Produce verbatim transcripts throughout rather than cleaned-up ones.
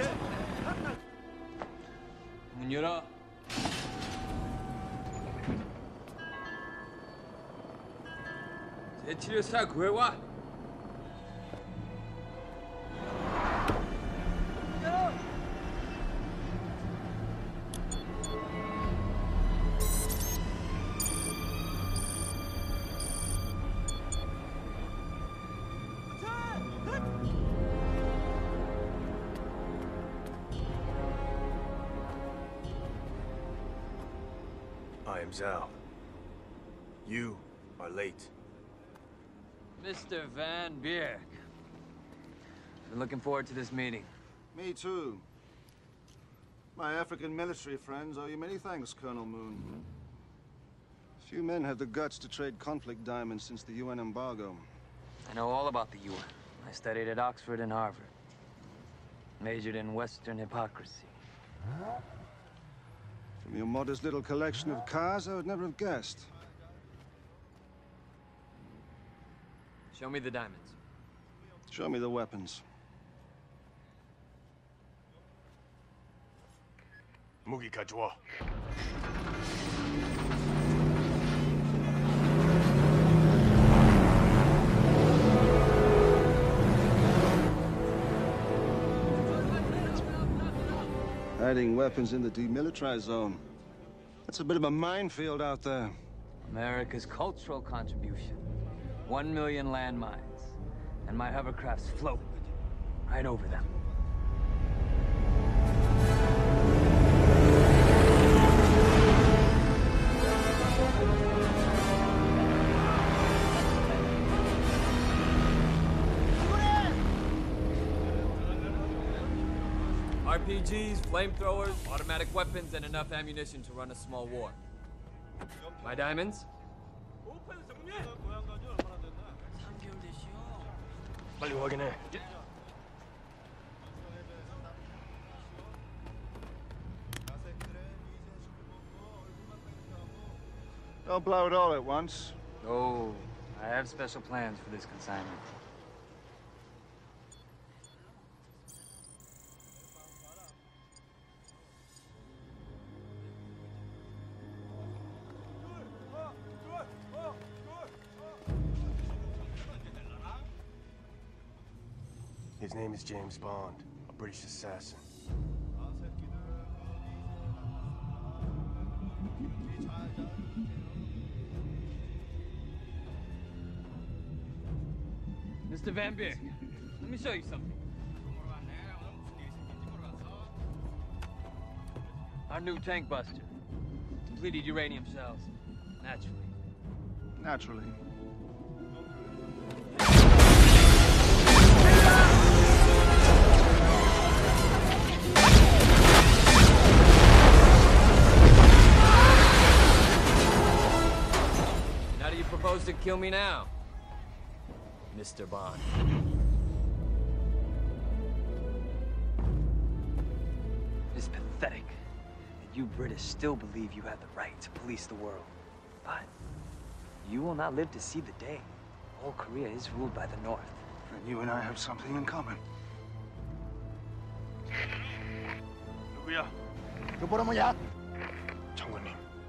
문 열어. 제치료사 구해와. I am Zhao. You are late. Mister Van Bierk. Been looking forward to this meeting. Me too. My African military friends owe you many thanks, Colonel Moon. Few men have the guts to trade conflict diamonds since the U N embargo. I know all about the U N. I studied at Oxford and Harvard. Majored in Western hypocrisy. From your modest little collection of cars, I would never have guessed. Show me the diamonds. Show me the weapons. 무기 가져와. Hiding weapons in the demilitarized zone. That's a bit of a minefield out there. America's cultural contribution. One million landmines. And my hovercrafts float right over them. R P Gs, flamethrowers, automatic weapons, and enough ammunition to run a small war. My diamonds? 빨리 확인해. Don't blow it all at once. Oh, I have special plans for this consignment. His name is James Bond, a British assassin. Mister Van Bierk, let me show you something. Our new tank buster. Depleted uranium cells. Naturally. Naturally. How do you propose to kill me now, Mister Bond? It's pathetic that you British still believe you have the right to police the world. But you will not live to see the day. All Korea is ruled by the North. And you and I have something in common. 누구야? 여보라 뭐야? 장관님.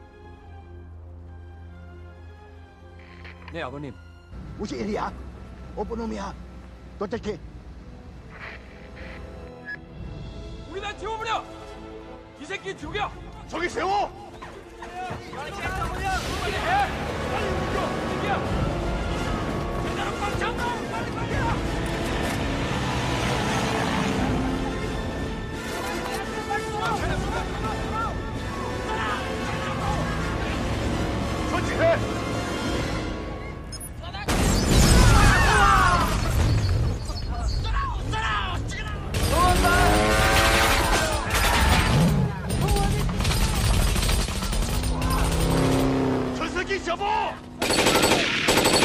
네, 아버님. 무슨 일이야? 어떤 놈이야? 도대체 우리 다 지워버려! 이 새끼 죽여! 저기 세워! 빨리 해! 빨리 움직여! 움직여! 제대로 꽉 잡아! 빨리 빨리 해! 전지해! 저 새끼 잡아!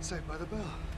Saved by the Bell.